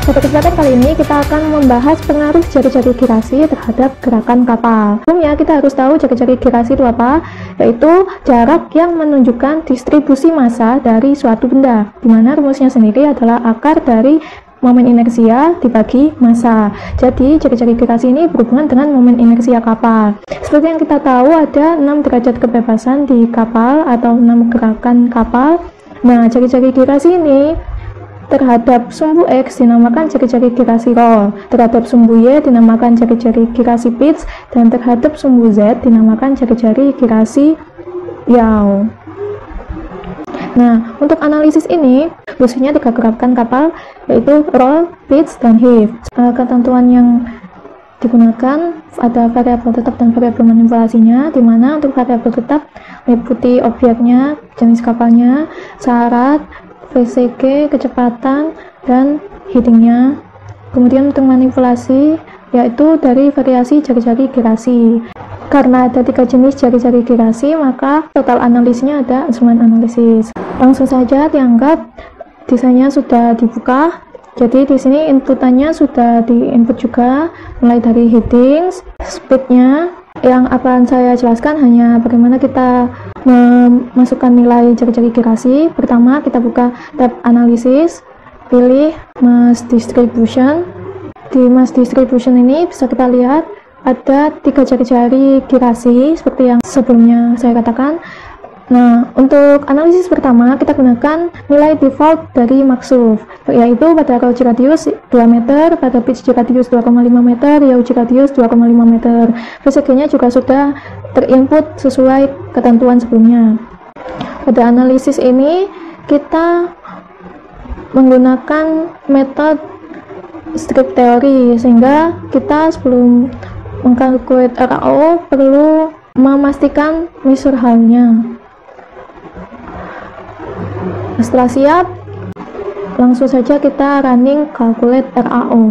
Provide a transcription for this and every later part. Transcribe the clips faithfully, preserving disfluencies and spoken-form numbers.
Pada kesempatan kali ini kita akan membahas pengaruh jari-jari girasi terhadap gerakan kapal. Sebelumnya kita harus tahu jari-jari girasi itu apa, yaitu jarak yang menunjukkan distribusi massa dari suatu benda, di mana rumusnya sendiri adalah akar dari momen inersia dibagi massa. Jadi jari-jari girasi ini berhubungan dengan momen inersia kapal. Seperti yang kita tahu, ada enam derajat kebebasan di kapal atau enam gerakan kapal. Nah, jari-jari girasi ini terhadap sumbu X dinamakan jari-jari girasi roll, terhadap sumbu Y dinamakan jari-jari girasi pitch, dan terhadap sumbu Z dinamakan jari-jari girasi yaw. Nah, untuk analisis ini khususnya tiga gerakan kapal, yaitu roll, pitch, dan heave. Uh, ketentuan yang digunakan ada variabel tetap dan variabel manipulasinya, di mana untuk variabel tetap meliputi objeknya, jenis kapalnya, syarat, V C G, kecepatan, dan headingnya. Kemudian untuk manipulasi yaitu dari variasi jari-jari girasi. Karena ada tiga jenis jari-jari girasi, maka total analisisnya ada instrumen analisis. Langsung saja dianggap desainnya sudah dibuka. Jadi di sini inputannya sudah di-input juga, mulai dari headings, speednya. Yang akan saya jelaskan hanya bagaimana kita memasukkan nilai jari-jari girasi. Pertama, kita buka tab analisis, pilih mass distribution. Di mass distribution ini bisa kita lihat ada tiga jari-jari girasi seperti yang sebelumnya saya katakan. Nah, untuk analisis pertama kita gunakan nilai default dari maksuf, yaitu pada roll radius dua meter, pada pitch radius dua koma lima meter, yaw radius dua koma lima meter. V C G-nya juga sudah terinput sesuai ketentuan sebelumnya. Pada analisis ini kita menggunakan metode strip teori, sehingga kita sebelum mengkalkulasi R A O perlu memastikan measure halnya. Setelah siap, langsung saja kita running calculate R A O.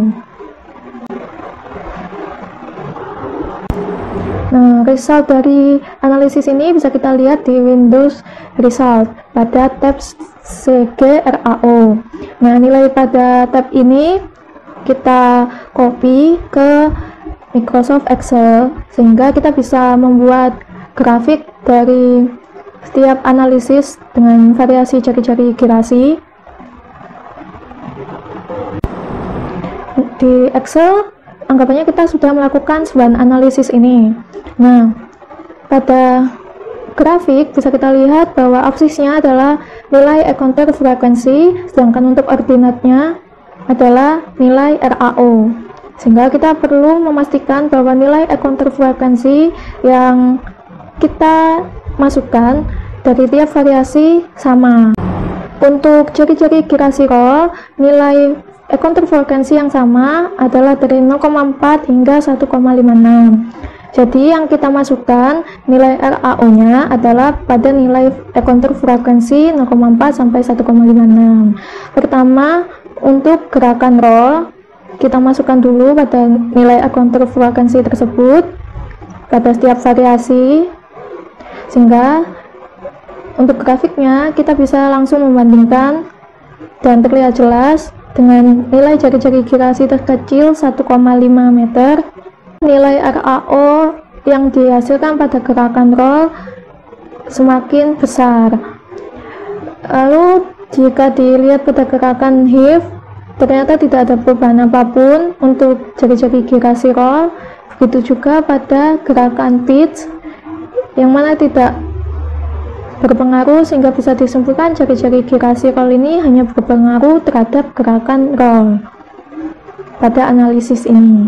Nah, result dari analisis ini bisa kita lihat di Windows Result pada tab C G R A O. Nah, nilai pada tab ini kita copy ke Microsoft Excel sehingga kita bisa membuat grafik dari setiap analisis dengan variasi jari-jari girasi. Di Excel, anggapannya kita sudah melakukan sebuah analisis ini. Nah, pada grafik bisa kita lihat bahwa aksisnya adalah nilai encounter frekuensi, sedangkan untuk ordinatnya adalah nilai R A O. Sehingga kita perlu memastikan bahwa nilai encounter frekuensi yang kita masukkan dari tiap variasi sama. Untuk jari-jari girasi roll, nilai encounter frekuensi yang sama adalah dari nol koma empat hingga satu koma lima enam. Jadi yang kita masukkan nilai R A O-nya adalah pada nilai encounter frekuensi nol koma empat sampai satu koma lima enam. Pertama, untuk gerakan roll, kita masukkan dulu pada nilai encounter frekuensi tersebut pada setiap variasi, sehingga untuk grafiknya kita bisa langsung membandingkan dan terlihat jelas dengan nilai jari-jari girasi terkecil satu koma lima meter, nilai R A O yang dihasilkan pada gerakan roll semakin besar. Lalu jika dilihat pada gerakan heave, ternyata tidak ada perubahan apapun untuk jari-jari girasi roll. Begitu juga pada gerakan pitch, yang mana tidak berpengaruh, sehingga bisa disimpulkan jari-jari girasi roll ini hanya berpengaruh terhadap gerakan roll pada analisis ini.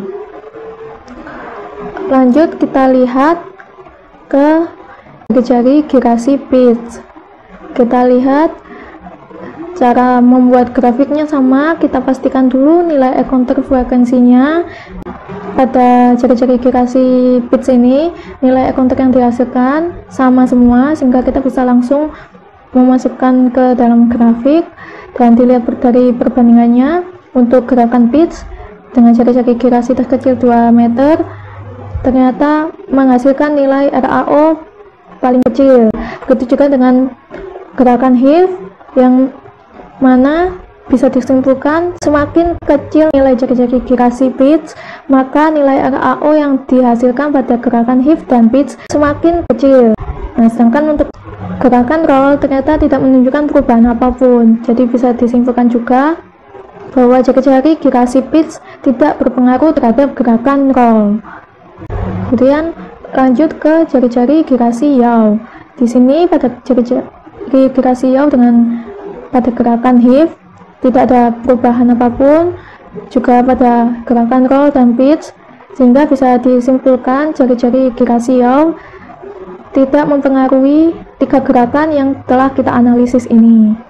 Lanjut kita lihat ke jari-jari girasi pitch. Kita lihat cara membuat grafiknya sama. Kita pastikan dulu nilai encounter frekuensinya. Pada jari-jari girasi pitch ini nilai encounter yang dihasilkan sama semua, sehingga kita bisa langsung memasukkan ke dalam grafik dan dilihat dari perbandingannya. Untuk gerakan pitch dengan jari-jari girasi terkecil dua meter ternyata menghasilkan nilai R A O paling kecil. Begitu juga dengan gerakan heave yang mana bisa disimpulkan semakin kecil nilai jari-jari girasi pitch, maka nilai R A O yang dihasilkan pada gerakan hip dan pitch semakin kecil. Nah, sedangkan untuk gerakan roll ternyata tidak menunjukkan perubahan apapun. Jadi bisa disimpulkan juga bahwa jari-jari girasi pitch tidak berpengaruh terhadap gerakan roll. Kemudian lanjut ke jari-jari girasi yaw. Di sini pada jari-jari girasi yaw dengan pada gerakan hip tidak ada perubahan apapun, juga pada gerakan roll dan pitch, sehingga bisa disimpulkan jari-jari girasi yaw tidak mempengaruhi tiga gerakan yang telah kita analisis ini.